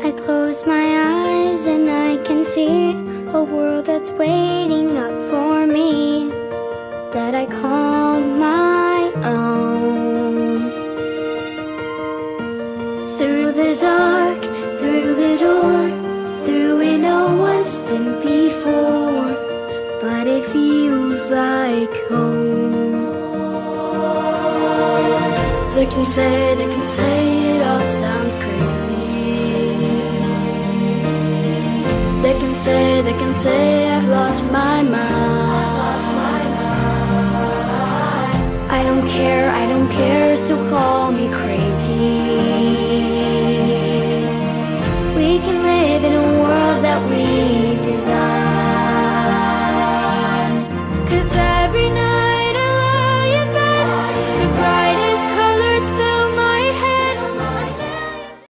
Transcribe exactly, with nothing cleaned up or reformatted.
I close my eyes and I can see a world that's waiting up for me, that I call my own. Through the dark, through the door, through it no one's been before, but it feels like home. They can say, they can say it all sounds crazy. They can say, they can say I've lost my mind. I don't care,